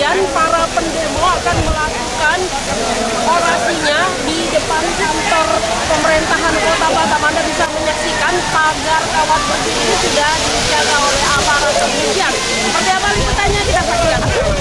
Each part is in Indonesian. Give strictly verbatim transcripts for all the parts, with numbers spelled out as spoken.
hujan, para pendemo akan melakukan orasinya di depan kantor pemerintahan Kota Batam. Anda bisa menyaksikan pagar kawat bersih ini sudah dijaga oleh aparat kepolisian. Seperti apa liputannya, kita saksikan.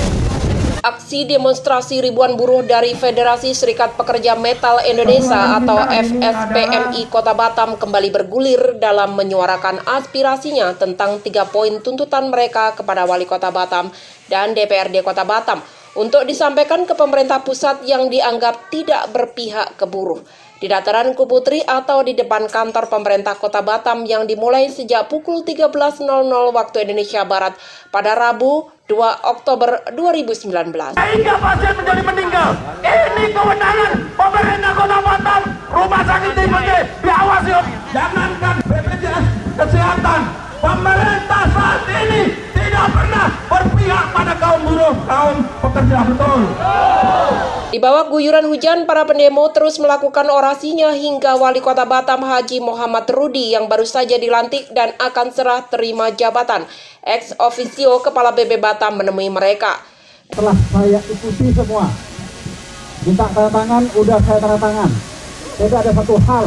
Aksi demonstrasi ribuan buruh dari Federasi Serikat Pekerja Metal Indonesia atau F S P M I Kota Batam kembali bergulir dalam menyuarakan aspirasinya tentang tiga poin tuntutan mereka kepada Wali Kota Batam dan D P R D Kota Batam untuk disampaikan ke pemerintah pusat yang dianggap tidak berpihak ke buruh. Di dataran Kuputri atau di depan kantor pemerintah Kota Batam yang dimulai sejak pukul tiga belas nol nol waktu Indonesia Barat pada Rabu dua Oktober dua ribu sembilan belas. Sehingga pasien menjadi meninggal. Ini kewenangan pemerintah Kota Batam. Rumah sakit T B C diawasi. Jangankan B P J S Kesehatan, pemerintah saat ini tidak pernah berpihak pada kaum buruh, kaum pekerja, betul. Di bawah guyuran hujan, para pendemo terus melakukan orasinya hingga Wali Kota Batam Haji Muhammad Rudi yang baru saja dilantik dan akan serah terima jabatan ex officio Kepala B B Batam menemui mereka. Setelah saya ikuti semua, minta tanda tangan, udah saya tanda tangan. Jadi ada satu hal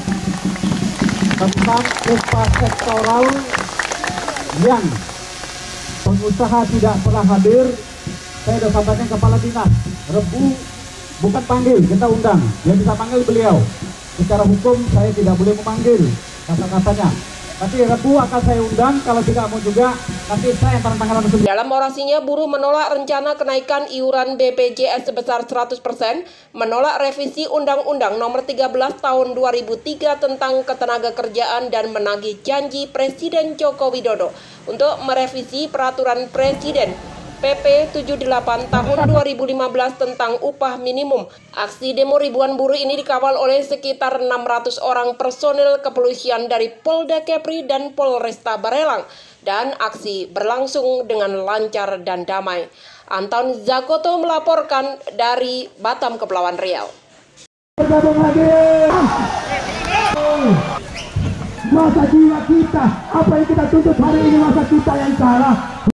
tentang upah sektoral yang pengusaha tidak pernah hadir. Saya sudah sampaikan kepala dinas, Rebu bukan panggil, kita undang. Dia bisa panggil beliau. Secara hukum saya tidak boleh memanggil kata-katanya. Tapi Rebu akan saya undang, kalau tidak mau juga nanti saya yang tanda tangan langsung. Dalam orasinya, buruh menolak rencana kenaikan iuran B P J S sebesar seratus persen, menolak revisi Undang-Undang Nomor tiga belas Tahun dua ribu tiga tentang Ketenagakerjaan dan menagih janji Presiden Joko Widodo untuk merevisi Peraturan Presiden P P tujuh puluh delapan tahun dua ribu lima belas tentang upah minimum. Aksi demo ribuan buruh ini dikawal oleh sekitar enam ratus orang personil kepolisian dari Polda Kepri dan Polresta Barelang, dan aksi berlangsung dengan lancar dan damai. Anton Zakoto melaporkan dari Batam, Kepulauan Riau. Bergabung lagi. Masa jiwa kita, apa yang kita tuntut hari ini, masa kita yang salah.